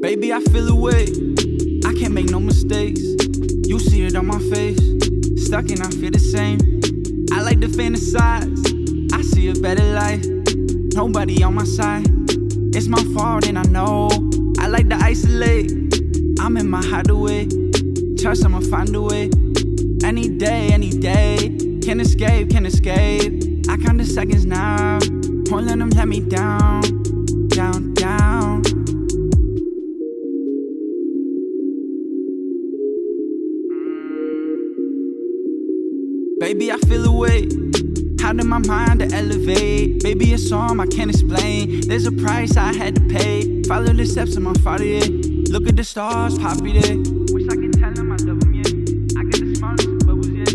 Baby, I feel away. I can't make no mistakes. You see it on my face. Stuck and I feel the same. I like to fantasize. I see a better life. Nobody on my side. It's my fault and I know. I like to isolate. I'm in my hideaway. Trust I'ma find a way. Any day, any day. Can't escape, can't escape. I count the seconds now. Won't let them let me down. Down, down. Baby, I feel away. How did my mind to elevate? Baby, it's on, I can't explain. There's a price I had to pay. Follow the steps of my father, yeah. Look at the stars, poppy there. Wish I could tell him I love him, yeah. I got the smallest bubbles, yeah.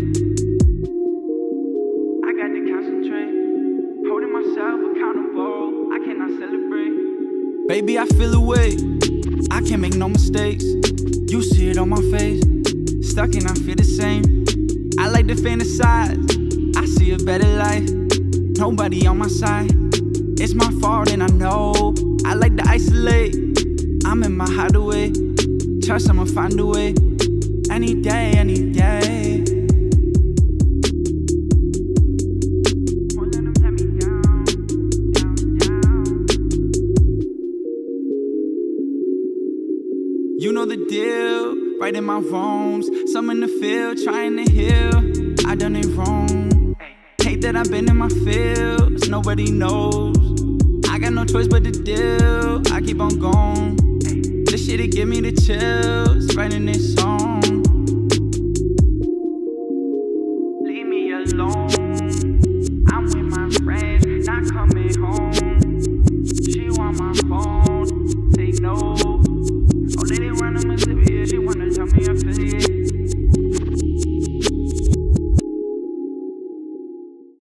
I got to concentrate. Holding myself accountable. I cannot celebrate. Baby, I feel away. I can't make no mistakes. You see it on my face. Stuck and I feel the same. I like to fantasize. I see a better life. Nobody on my side. It's my fault and I know. I like to isolate. I'm in my hideaway. Trust I'ma find a way. Any day, any day. Won't let them let me down, down, down. You know the deal. Right in my wrongs. Some in the field trying to heal. I done it wrong. Hate that I've been in my fields. Nobody knows. I got no choice but to deal. I keep on going. This shit'll give me the chills. Writing this song. Leave me alone. I'm with my friends, not coming home.